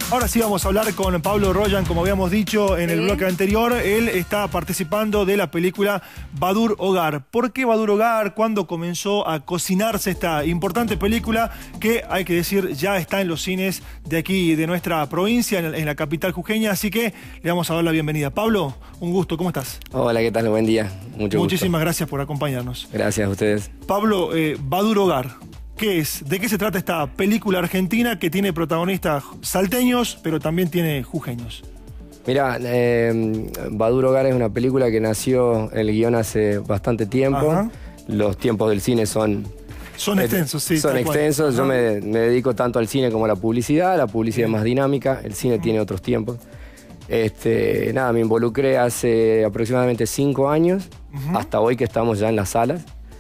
Ahora sí vamos a hablar con Pablo Royan, como habíamos dicho en el bloque anterior. Él está participando de la película Badur Hogar. ¿Por qué Badur Hogar? ¿Cuándo comenzó a cocinarse esta importante película que, hay que decir, ya está en los cines de aquí, de nuestra provincia, en la capital jujeña? Así que le vamos a dar la bienvenida. Pablo, un gusto, ¿cómo estás? Hola, ¿qué tal? Buen día. Muchísimas gracias por acompañarnos. Gracias a ustedes. Pablo, Badur Hogar. ¿Qué es? ¿De qué se trata esta película argentina que tiene protagonistas salteños, pero también tiene jujeños? Mira, Badur Hogar es una película que nació el guión hace bastante tiempo. Ajá. Los tiempos del cine son extensos, sí. Son extensos. Yo me dedico tanto al cine como a la publicidad. La publicidad es más dinámica, el cine tiene otros tiempos. Nada, me involucré hace aproximadamente 5 años, hasta hoy que estamos ya en las salas.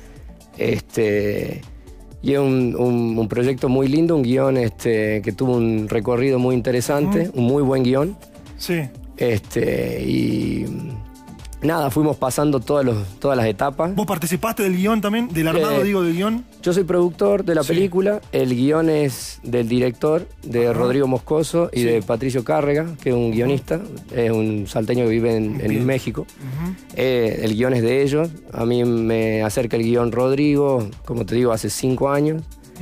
Y es un proyecto muy lindo, un guión que tuvo un recorrido muy interesante, un muy buen guión. Sí. Y nada, fuimos pasando todas las etapas. ¿Vos participaste del guión también? ¿Del armado, del guión? Yo soy productor de la película. El guión es del director, de Rodrigo Moscoso y de Patricio Cárrega, que es un guionista, es un salteño que vive en México. El guión es de ellos. A mí me acerca el guión Rodrigo, como te digo, hace 5 años.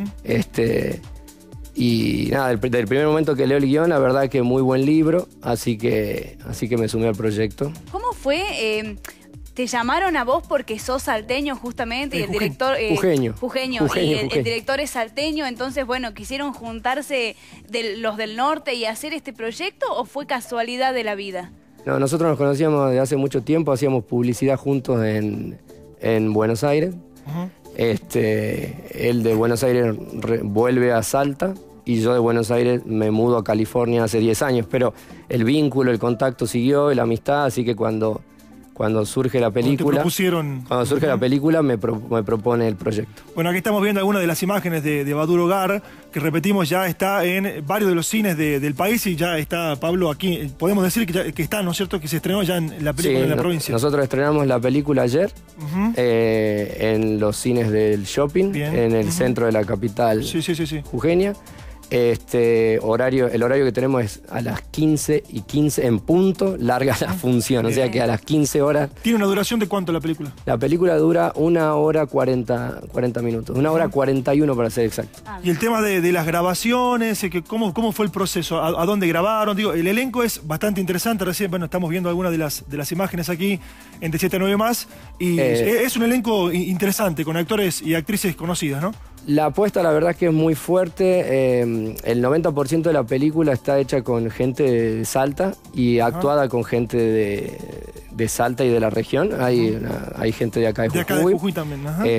Y nada, del primer momento que leo el guión, la verdad que muy buen libro, así que me sumé al proyecto. ¿Cómo fue? ¿Te llamaron a vos porque sos salteño justamente y el director... Jujeño. El director es salteño, entonces, bueno, quisieron juntarse los del norte y hacer este proyecto, ¿o fue casualidad de la vida? No, nosotros nos conocíamos desde hace mucho tiempo, hacíamos publicidad juntos en Buenos Aires. Él de Buenos Aires vuelve a Salta y yo de Buenos Aires me mudo a California hace 10 años, pero el vínculo, el contacto siguió, y la amistad, así que cuando surge la película, la película me propone el proyecto. Bueno, aquí estamos viendo algunas de las imágenes de Badur Hogar, que repetimos ya está en varios de los cines del país, y ya está Pablo aquí. Podemos decir que está, ¿no es cierto?, que se estrenó ya en la película en la provincia. Nosotros estrenamos la película ayer en los cines del shopping, en el centro de la capital jujeña. El horario que tenemos es a las 15:15 en punto, larga la función, o sea que a las 15 horas... ¿Tiene una duración de cuánto la película? La película dura 1 hora 40 minutos, 1 hora 41 para ser exacto. Y el tema de las grabaciones, ¿cómo fue el proceso? ¿A dónde grabaron? Digo, el elenco es bastante interesante, recién, bueno, estamos viendo algunas de las imágenes aquí en De 7 a 9 más, y es un elenco interesante, con actores y actrices conocidas, ¿no? La apuesta, la verdad es que es muy fuerte. El 90% de la película está hecha con gente de Salta y actuada con gente de Salta y de la región. Hay gente de acá de Jujuy. De acá de Jujuy también.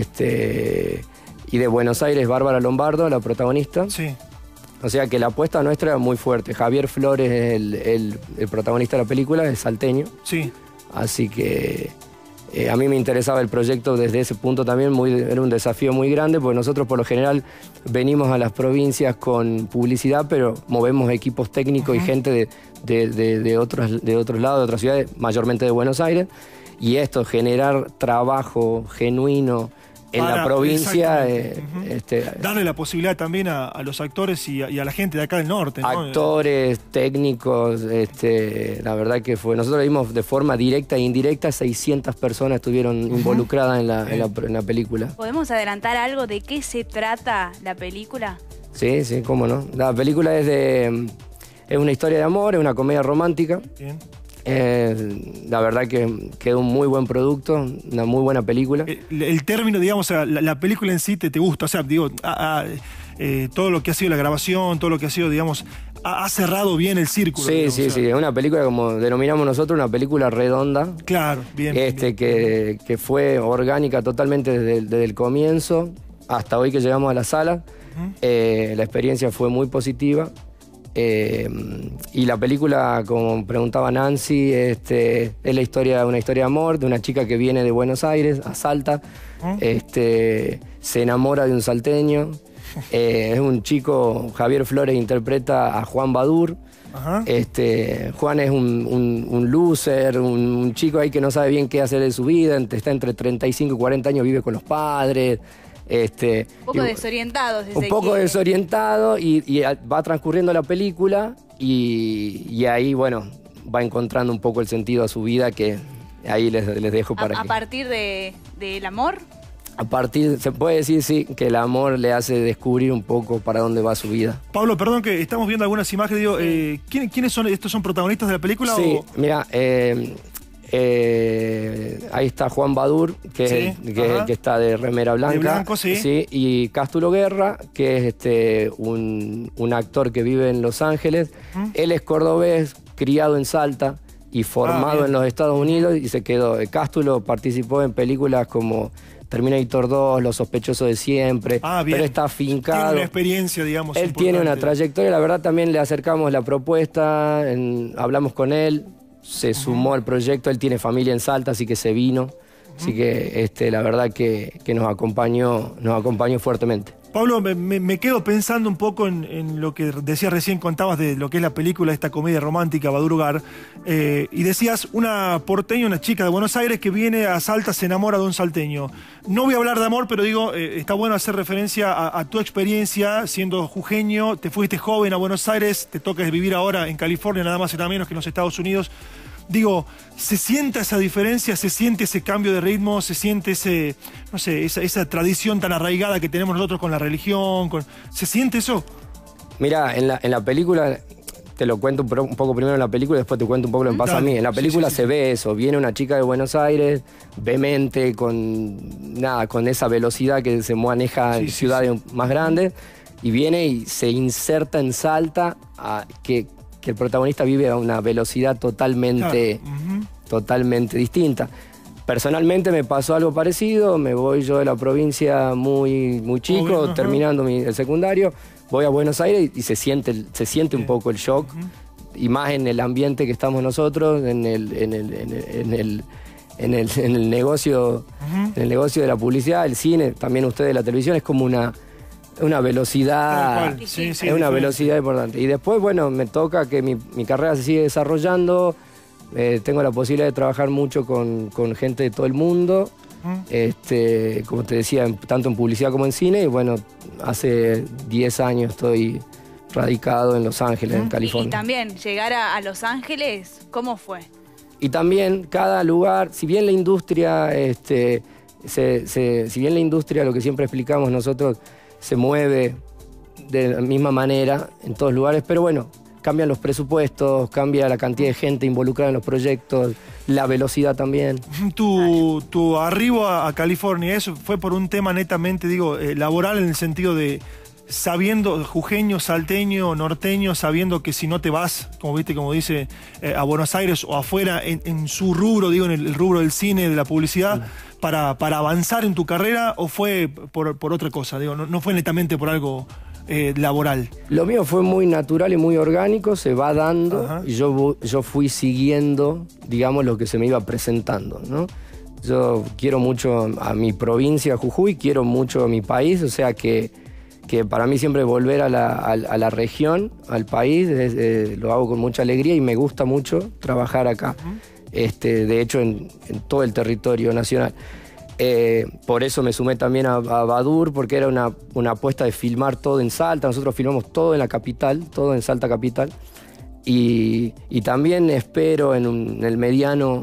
Y de Buenos Aires, Bárbara Lombardo, la protagonista. Sí. O sea que la apuesta nuestra es muy fuerte. Javier Flores es el protagonista de la película, es salteño. Sí. Así que... a mí me interesaba el proyecto desde ese punto también, era un desafío muy grande, porque nosotros por lo general venimos a las provincias con publicidad, pero movemos equipos técnicos y gente de otros lados, de otras ciudades, mayormente de Buenos Aires, y esto, generar trabajo genuino en la provincia. Darle la posibilidad también a los actores y a la gente de acá del norte, ¿no? Actores, técnicos, la verdad que fue... Nosotros vimos de forma directa e indirecta, 600 personas estuvieron involucradas en la película. ¿Podemos adelantar algo de qué se trata la película? Sí, cómo no. La película es una historia de amor, es una comedia romántica. Bien. La verdad que quedó un muy buen producto, una muy buena película. El término, digamos, la película en sí te gusta, o sea, digo, todo lo que ha sido la grabación, todo lo que ha sido, digamos, ha cerrado bien el círculo. Sí, digamos, sí, es una película, como denominamos nosotros, una película redonda. Claro, bien. Que fue orgánica totalmente desde el comienzo hasta hoy que llegamos a la sala. La experiencia fue muy positiva. Y la película, como preguntaba Nancy, es una historia de amor de una chica que viene de Buenos Aires a Salta, se enamora de un salteño, es un chico, Javier Flores interpreta a Juan Badur. Juan es un loser, un chico ahí que no sabe bien qué hacer de su vida, está entre 35 y 40 años, vive con los padres. Un poco desorientado. Un poco desorientado y va transcurriendo la película y ahí, bueno, va encontrando un poco el sentido a su vida, que ahí les dejo para ¿A partir del amor? Se puede decir, sí, que el amor le hace descubrir un poco para dónde va su vida. Pablo, perdón que estamos viendo algunas imágenes, digo, ¿quiénes son? ¿Estos son protagonistas de la película? Sí, mira, ahí está Juan Badur, que está de remera blanca. De blanco, sí. Y Cástulo Guerra, que es un actor que vive en Los Ángeles. Él es cordobés, criado en Salta y formado en los Estados Unidos, y se quedó. Cástulo participó en películas como Terminator 2, Los sospechosos de siempre, pero está afincado. Tiene una experiencia, digamos. Él tiene una trayectoria, la verdad también le acercamos la propuesta, hablamos con él, se sumó al proyecto, él tiene familia en Salta, así que se vino. Así que la verdad que nos acompañó fuertemente. Pablo, me quedo pensando un poco en lo que decías recién, contabas de lo que es la película, esta comedia romántica, Badur Hogar, y decías una porteña, una chica de Buenos Aires que viene a Salta, se enamora de un salteño. No voy a hablar de amor, pero digo, está bueno hacer referencia a tu experiencia siendo jujeño, te fuiste joven a Buenos Aires, te toca vivir ahora en California, nada más y nada menos que en los Estados Unidos. Digo, ¿se siente esa diferencia? ¿Se siente ese cambio de ritmo? ¿Se siente no sé, esa tradición tan arraigada que tenemos nosotros con la religión? ¿Se siente eso? Mira, en la película, te lo cuento un poco primero en la película y después te cuento un poco lo que me pasa a mí. En la película se ve eso, viene una chica de Buenos Aires, vehemente, con esa velocidad que se maneja en ciudades más grandes, y viene y se inserta en Salta, que el protagonista vive a una velocidad totalmente distinta. Personalmente me pasó algo parecido, me voy yo de la provincia muy chico, terminando el secundario, voy a Buenos Aires y se siente un poco el shock, y más en el ambiente que estamos nosotros, en el negocio, en el negocio de la publicidad, el cine, también ustedes de la televisión, es como una velocidad, es una velocidad importante. Y después, bueno, me toca que mi carrera se sigue desarrollando, tengo la posibilidad de trabajar mucho con gente de todo el mundo, como te decía, tanto en publicidad como en cine, y bueno, hace 10 años estoy radicado en Los Ángeles, en California. Y también, llegar a Los Ángeles, ¿cómo fue? Y también cada lugar, si bien la industria, si bien la industria, lo que siempre explicamos nosotros, se mueve de la misma manera en todos lugares, pero bueno, cambian los presupuestos, cambia la cantidad de gente involucrada en los proyectos, la velocidad también. Tu arribo a California, ¿eso fue por un tema netamente, digo, laboral, en el sentido de sabiendo, jujeño, salteño, norteño, sabiendo que si no te vas, como dice, a Buenos Aires o afuera, en su rubro, digo, en el rubro del cine, de la publicidad, para avanzar en tu carrera, o fue por otra cosa? Digo, no fue netamente por algo laboral. Lo mío fue muy natural y muy orgánico, se va dando, y yo fui siguiendo, digamos, lo que se me iba presentando, ¿no? Yo quiero mucho a mi provincia, Jujuy, quiero mucho a mi país, o sea que para mí siempre volver a la región, al país, lo hago con mucha alegría y me gusta mucho trabajar acá. De hecho, en todo el territorio nacional. Por eso me sumé también a Badur, porque era una apuesta de filmar todo en Salta. Nosotros filmamos todo en la capital, todo en Salta capital. Y también espero en el mediano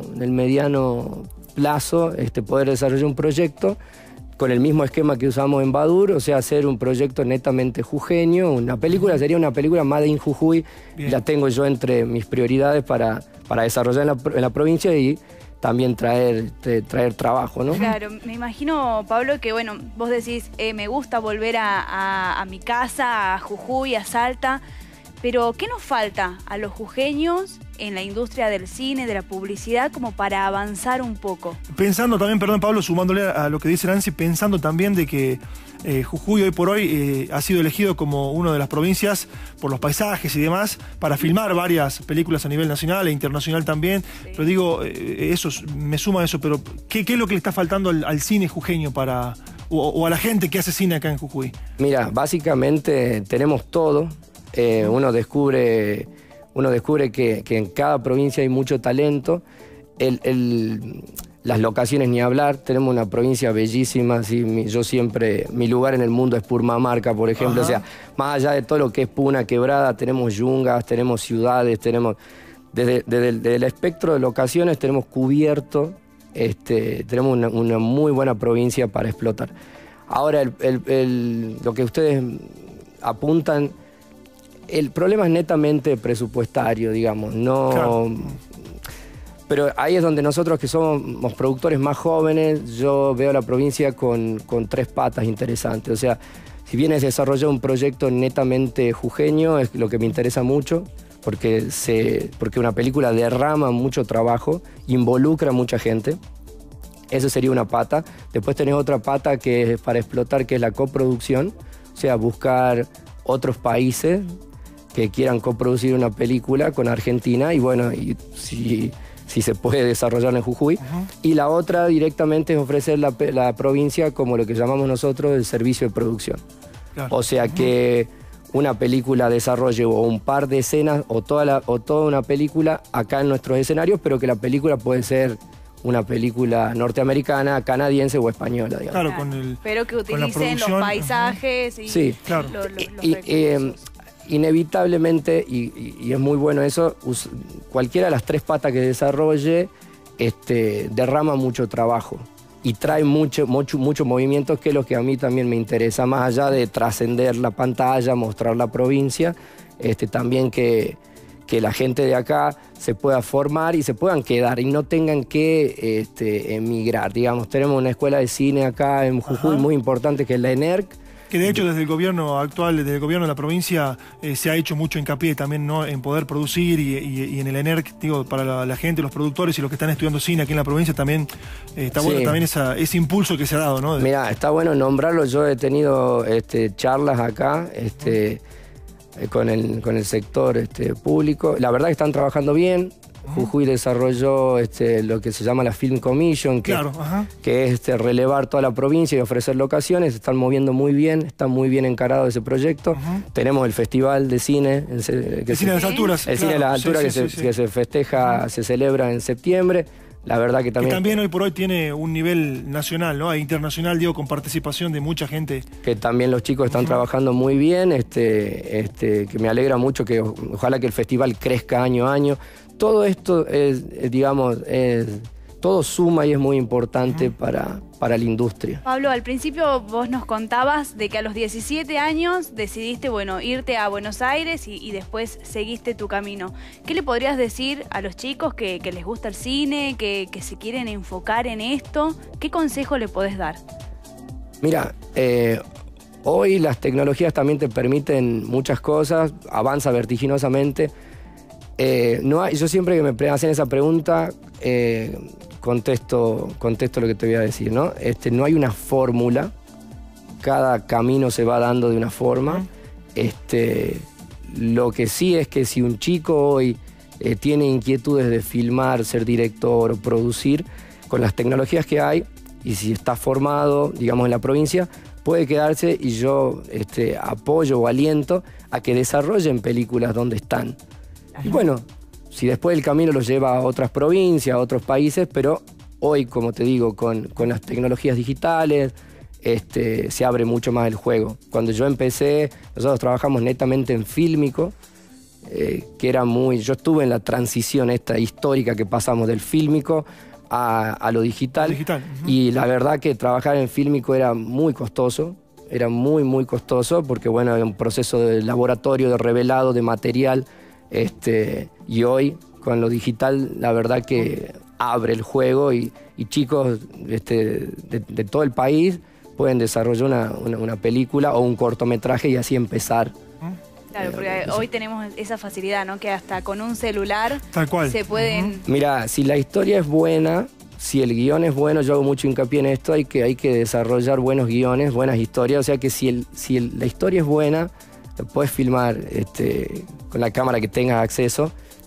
plazo poder desarrollar un proyecto con el mismo esquema que usamos en Badur, o sea, hacer un proyecto netamente jujeño. Una película sería una película Made in Jujuy. La tengo yo entre mis prioridades para desarrollar en la provincia y también traer trabajo, ¿no? Claro, me imagino, Pablo, que bueno, vos decís, me gusta volver a mi casa, a Jujuy, a Salta, pero ¿qué nos falta a los jujeños en la industria del cine, de la publicidad, como para avanzar un poco? Pensando también, perdón Pablo, sumándole a lo que dice Nancy, pensando también de que Jujuy hoy por hoy ha sido elegido como una de las provincias por los paisajes y demás para filmar varias películas a nivel nacional e internacional también. Pero digo, eso me suma a eso, pero ¿qué es lo que le está faltando al cine jujeño o a la gente que hace cine acá en Jujuy? Mira, básicamente tenemos todo. Uno descubre que en cada provincia hay mucho talento. Las locaciones ni hablar, tenemos una provincia bellísima, ¿sí? Yo siempre, mi lugar en el mundo es Purmamarca, por ejemplo, o sea, más allá de todo lo que es Puna, Quebrada, tenemos yungas, tenemos ciudades, tenemos, desde el espectro de locaciones tenemos cubierto, tenemos una muy buena provincia para explotar. Ahora, lo que ustedes apuntan, el problema es netamente presupuestario, digamos, no... Claro. Pero ahí es donde nosotros, que somos productores más jóvenes, yo veo la provincia con tres patas interesantes. O sea, si bien es desarrollar un proyecto netamente jujeño, es lo que me interesa mucho, porque una película derrama mucho trabajo, involucra a mucha gente. Eso sería una pata. Después tenés otra pata que es para explotar, que es la coproducción. O sea, buscar otros países que quieran coproducir una película con Argentina. Y bueno, si se puede desarrollar en Jujuy. Y la otra directamente es ofrecer la provincia como lo que llamamos nosotros el servicio de producción. Claro. O sea que una película desarrolle o un par de escenas o toda una película acá en nuestros escenarios, pero que la película puede ser una película norteamericana, canadiense o española, digamos. Claro, pero que utilicen los paisajes y sí, claro. los recursos. Inevitablemente, y es muy bueno eso, cualquiera de las tres patas que desarrolle derrama mucho trabajo y trae mucho movimiento, que es lo que a mí también me interesa, más allá de trascender la pantalla, mostrar la provincia, también que la gente de acá se pueda formar y se puedan quedar y no tengan que emigrar. Digamos, tenemos una escuela de cine acá en Jujuy muy importante, que es la ENERC, que de hecho desde el gobierno actual, desde el gobierno de la provincia, se ha hecho mucho hincapié también, ¿no?, en poder producir y en el ENERC, digo, para la gente, los productores y los que están estudiando cine aquí en la provincia también está bueno también ese impulso que se ha dado, ¿no? Mirá, está bueno nombrarlo. Yo he tenido charlas acá con el sector público. La verdad que están trabajando bien. Jujuy desarrolló lo que se llama la Film Commission, que es relevar toda la provincia y ofrecer locaciones. Se están moviendo muy bien, está muy bien encarado ese proyecto. Tenemos el Festival de Cine. El Cine de las Alturas. El Cine de las Alturas que se festeja, se celebra en septiembre. La verdad que también hoy por hoy tiene un nivel nacional, ¿no? E internacional, digo, con participación de mucha gente. Que también los chicos están trabajando muy bien, que me alegra mucho, que ojalá que el festival crezca año a año. Todo esto todo suma y es muy importante para la industria. Pablo, al principio vos nos contabas de que a los 17 años decidiste, irte a Buenos Aires y después seguiste tu camino. ¿Qué le podrías decir a los chicos que les gusta el cine, que se quieren enfocar en esto? ¿Qué consejo le podés dar? Mira, hoy las tecnologías también te permiten muchas cosas, avanza vertiginosamente. Yo siempre que me hacen esa pregunta, contesto lo que te voy a decir, ¿no? No hay una fórmula, cada camino se va dando de una forma. Lo que sí es que si un chico hoy tiene inquietudes de filmar, ser director o producir, con las tecnologías que hay, y si está formado, digamos, en la provincia, puede quedarse, y yo apoyo o aliento a que desarrollen películas donde están. Y bueno, si después el camino los lleva a otras provincias, a otros países, pero hoy, como te digo, con las tecnologías digitales, se abre mucho más el juego. Cuando yo empecé, nosotros trabajamos netamente en fílmico, que era yo estuve en la transición esta histórica que pasamos del fílmico a lo digital. Y la verdad que trabajar en fílmico era muy costoso. Era muy, muy costoso porque, bueno, era un proceso de laboratorio, de revelado, de material. Y hoy, con lo digital, la verdad que abre el juego y chicos de todo el país pueden desarrollar una película o un cortometraje y así empezar. Claro, porque hoy tenemos esa facilidad, ¿no? Que hasta con un celular tal cual se pueden... Mira, si la historia es buena, si el guión es bueno, yo hago mucho hincapié en esto, hay que desarrollar buenos guiones, buenas historias. O sea que si la historia es buena, lo puedes filmar con la cámara que tengas acceso.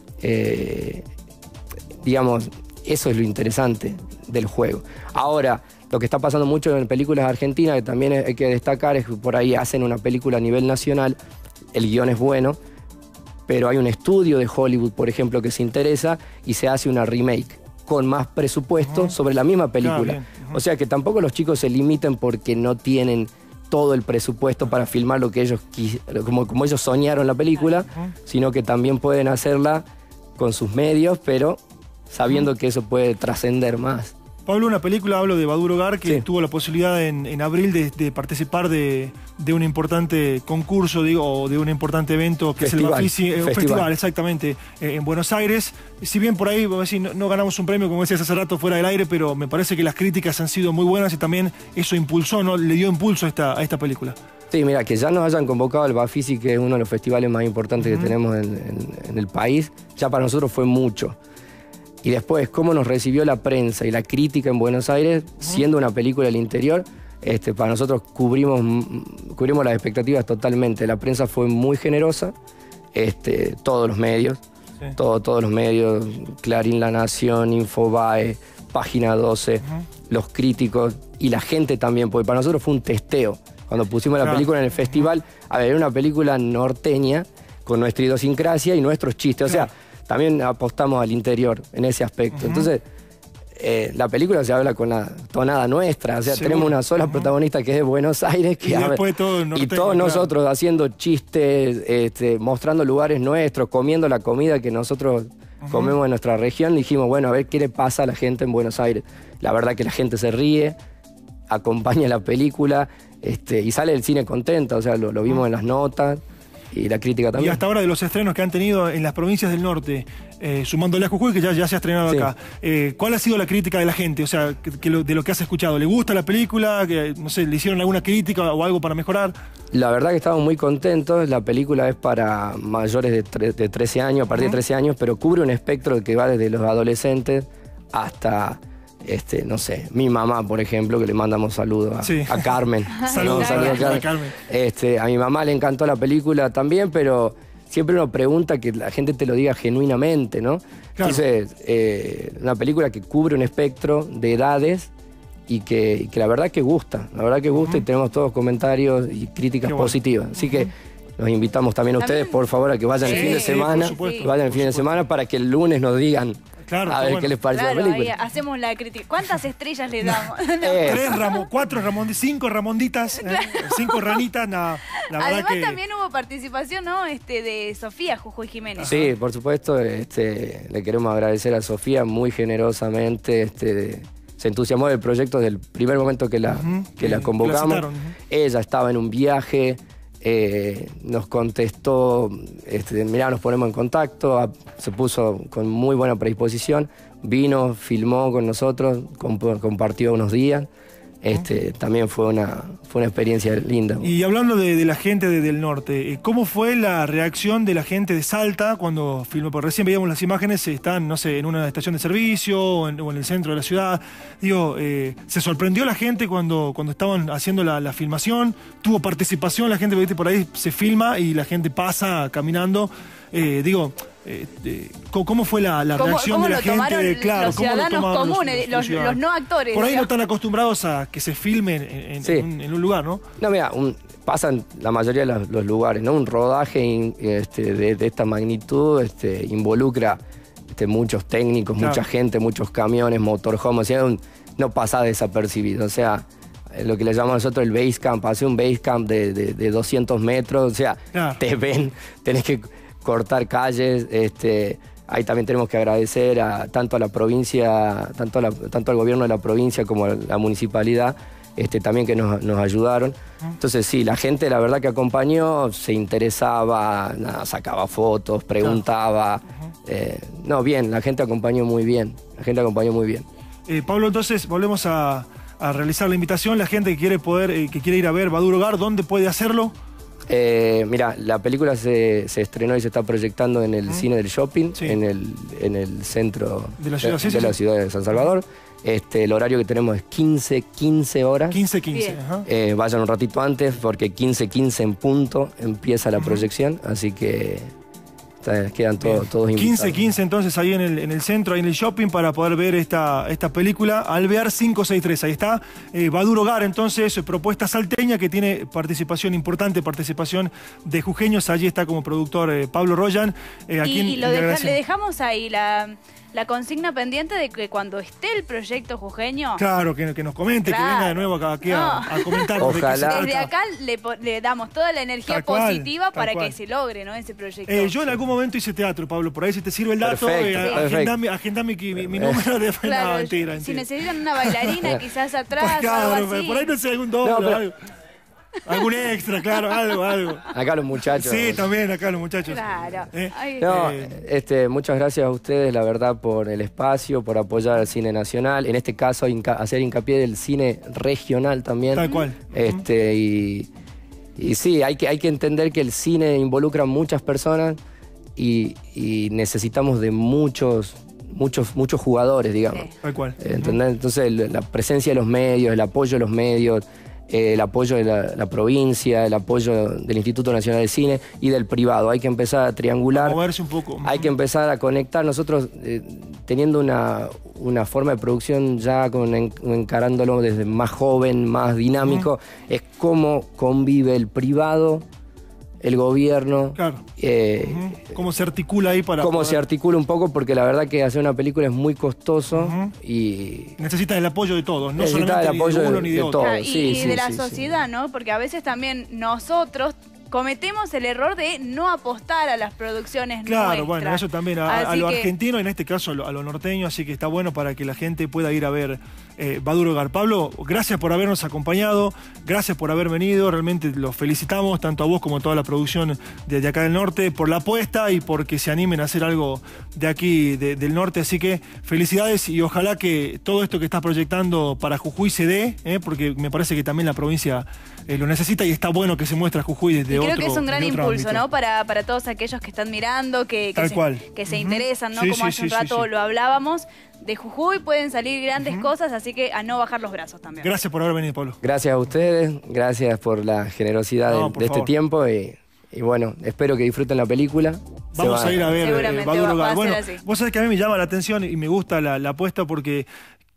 Digamos, eso es lo interesante del juego. Ahora, lo que está pasando mucho en películas argentinas, que también hay que destacar, es que por ahí hacen una película a nivel nacional, el guión es bueno, pero hay un estudio de Hollywood, por ejemplo, que se interesa y se hace una remake. con más presupuesto sobre la misma película. Claro, O sea que tampoco los chicos se limiten porque no tienen todo el presupuesto para filmar lo que ellos como ellos soñaron la película, sino que también pueden hacerla con sus medios, pero sabiendo que eso puede trascender más. Pablo, una película, hablo de Badur Hogar, que Sí. tuvo la posibilidad en abril de participar de un importante concurso, o de un importante evento que Festival. es el Bafisi, un festival, exactamente, en Buenos Aires. Si bien por ahí, vamos a decir, no ganamos un premio, como decías hace rato, fuera del aire, pero me parece que las críticas han sido muy buenas y también eso impulsó, ¿no? Le dio impulso a esta película. Sí, mira, que ya nos hayan convocado al Bafisi, que es uno de los festivales más importantes que tenemos en el país, ya para nosotros fue mucho. Y después, cómo nos recibió la prensa y la crítica en Buenos Aires, siendo una película del interior, para nosotros cubrimos las expectativas totalmente. La prensa fue muy generosa, todos los medios, Sí. todos los medios, Clarín, La Nación, Infobae, Página 12, los críticos y la gente también, porque para nosotros fue un testeo. Cuando pusimos la Claro. película en el festival, a ver, era una película norteña con nuestra idiosincrasia y nuestros chistes. O sea, también apostamos al interior en ese aspecto. Entonces, la película se habla con la tonada nuestra. O sea, Seguro. tenemos una sola protagonista que es de Buenos Aires. Que Y habla- después todo el y norteño, todos claro. nosotros haciendo chistes, mostrando lugares nuestros, comiendo la comida que nosotros comemos en nuestra región. Dijimos, bueno, a ver qué le pasa a la gente en Buenos Aires. La verdad que la gente se ríe, acompaña la película y sale del cine contenta. O sea, lo vimos en las notas y la crítica Y también. hasta ahora de los estrenos que han tenido en las provincias del norte, sumándole a Jujuy, que ya se ha estrenado Sí. acá, ¿cuál ha sido la crítica de la gente? O sea, de lo que has escuchado. ¿Le gusta la película? Que, no sé, ¿le hicieron alguna crítica o algo para mejorar? La verdad que estamos muy contentos. La película es para mayores de 13 años, a partir de 13 años, pero cubre un espectro que va desde los adolescentes hasta, no sé, mi mamá, por ejemplo, que le mandamos saludos Sí. a Carmen. Saludos a Carmen. A mi mamá le encantó la película también, pero siempre uno pregunta que la gente te lo diga genuinamente, ¿no? Claro. Entonces, una película que cubre un espectro de edades y que la verdad que gusta. La verdad que gusta y tenemos todos comentarios y críticas Qué bueno. positivas. Así que los invitamos también a ustedes, También- por favor, a que vayan el Sí, fin de sí, semana. por supuesto, Que vayan el por fin de supuesto. semana para que el lunes nos digan Claro, a qué ver bueno. qué les pareció Claro, la ahí película. hacemos la crítica. ¿Cuántas estrellas le damos? 4 5 Ramonditas, 5 ranitas, nada. La verdad Además que... también hubo participación, ¿no? De Sofía Jujuy Jiménez. Sí, por supuesto, le queremos agradecer a Sofía muy generosamente, se entusiasmó del proyecto desde el primer momento que la convocamos. citaron, Ella estaba en un viaje, nos contestó, mirá, nos ponemos en contacto, se puso con muy buena predisposición, vino, filmó con nosotros, compartió unos días. También fue una experiencia linda. Y hablando de la gente del norte, ¿cómo fue la reacción de la gente de Salta cuando filmó? Porque recién veíamos las imágenes, están, no sé, en una estación de servicio o en el centro de la ciudad. Digo, ¿se sorprendió la gente cuando estaban haciendo la filmación? ¿Tuvo participación la gente? Porque por ahí se filma y la gente pasa caminando. ¿Cómo fue la reacción de la gente? Claro, los ¿cómo lo ciudadanos tomaron comunes, los ciudadanos? no actores? Por ahí no digamos. están acostumbrados a que se filmen Sí. en un lugar, ¿no? No, mira, pasan la mayoría de los lugares, ¿no? Un rodaje de esta magnitud involucra muchos técnicos, Claro. mucha gente, muchos camiones, motorhome, o sea, no pasa desapercibido. O sea, lo que le llamamos nosotros el base camp, hace un base camp de 200 metros, o sea, Claro. te ven, tenés que cortar calles, ahí también tenemos que agradecer tanto a la provincia, tanto al gobierno de la provincia como a la municipalidad, también que nos ayudaron. Entonces sí, la gente la verdad que acompañó, se interesaba, nada, sacaba fotos, preguntaba. No, bien, la gente acompañó muy bien. La gente acompañó muy bien. Pablo, entonces volvemos a realizar la invitación. La gente que quiere ir a ver Badur Hogar, ¿dónde puede hacerlo? Mira, la película se estrenó y se está proyectando en el cine del shopping, Sí. en el centro De la ciudad, sí, de sí, la sí. ciudad de San Salvador. El horario que tenemos es 15 horas. 15-15. Bien. Ajá. Vayan un ratito antes porque 15 en punto empieza la proyección, así que quedan todos invitados. 15 entonces ahí en el centro, ahí en el shopping, para poder ver esta película, Alvear 563. Ahí está Badur Hogar, entonces, propuesta salteña que tiene importante participación de jujeños. Allí está como productor Pablo Royan. Y le dejamos ahí la consigna pendiente de que cuando esté el proyecto jujeño... Claro, que nos comente, que venga de nuevo aquí a comentar. Ojalá. Desde acá le damos toda la energía positiva para que se logre, ¿no?, ese proyecto. Yo en algún momento hice teatro, Pablo, por ahí si te sirve el dato, agendame mi número de... Claro, si necesitan una bailarina quizás atrás, pues claro, algo así. Por ahí no sé, algún doble, algún extra, claro, algo. Acá los muchachos. Sí, también acá los muchachos. Claro. Muchas gracias a ustedes, la verdad, por el espacio, por apoyar al cine nacional. En este caso, hacer hincapié del cine regional también. Tal cual. Y sí, hay que entender que el cine involucra a muchas personas y necesitamos de muchos jugadores, digamos. Sí. Tal cual. ¿Entendés? Entonces, la presencia de los medios, el apoyo de los medios, el apoyo de la provincia, el apoyo del Instituto Nacional de Cine y del privado. Hay que empezar a triangular. Moverse un poco. Hay que empezar a conectar. Nosotros, teniendo una forma de producción ya encarándolo desde más joven, más dinámico, es cómo convive el privado, el gobierno. Claro. ¿Cómo se articula ahí para cómo se articula un poco, porque la verdad que hacer una película es muy costoso y... Necesita el apoyo de todos, no necesita solamente el apoyo de uno ni de otro. Claro, y de la sociedad, ¿no? Porque a veces también nosotros cometemos el error de no apostar a las producciones nuestras. Claro, bueno, eso también a lo argentino, en este caso a lo norteño, así que está bueno para que la gente pueda ir a ver Badur Hogar. Pablo, gracias por habernos acompañado, gracias por haber venido, realmente los felicitamos, tanto a vos como a toda la producción de acá del norte, por la apuesta y porque se animen a hacer algo de aquí, del norte, así que felicidades y ojalá que todo esto que estás proyectando para Jujuy se dé, porque me parece que también la provincia lo necesita y está bueno que se muestre a Jujuy desde otro. Creo que es un gran impulso, ¿no? Para todos aquellos que están mirando, que se interesan, ¿no? Como hace un rato lo hablábamos. De Jujuy pueden salir grandes cosas, así que a no bajar los brazos también. Gracias por haber venido, Pablo. Gracias a ustedes, gracias por la generosidad de este tiempo y bueno, espero que disfruten la película. Vamos a ir a ver Badur Hogar. Bueno, así. vos sabés que a mí me llama la atención y me gusta la apuesta porque...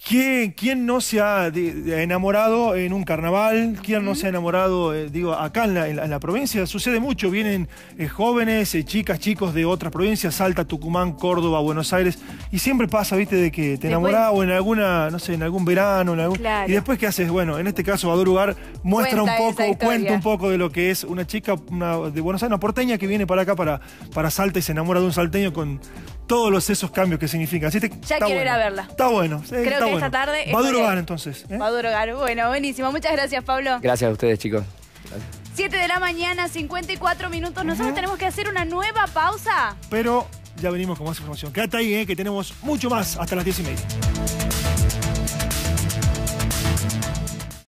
¿Quién no se ha enamorado en un carnaval? ¿Quién no se ha enamorado, acá en la provincia? Sucede mucho, vienen jóvenes, chicas, chicos de otras provincias, Salta, Tucumán, Córdoba, Buenos Aires, y siempre pasa, viste, de que te enamorás o en alguna, no sé, en algún verano, y después ¿qué haces? Bueno, en este caso Badur Hogar muestra cuenta un poco de lo que es una chica de Buenos Aires, una porteña que viene para acá, para Salta y se enamora de un salteño con todos esos cambios que significan. Así ya quiero ir a verla. Está bueno. Creo que esta tarde... Badur Hogar, entonces. Badur Hogar. Bueno, buenísimo. Muchas gracias, Pablo. Gracias a ustedes, chicos. Gracias. 7 de la mañana, 54 minutos. Nosotros tenemos que hacer una nueva pausa. Pero ya venimos con más información. Quédate ahí, que tenemos mucho más hasta las 10:30.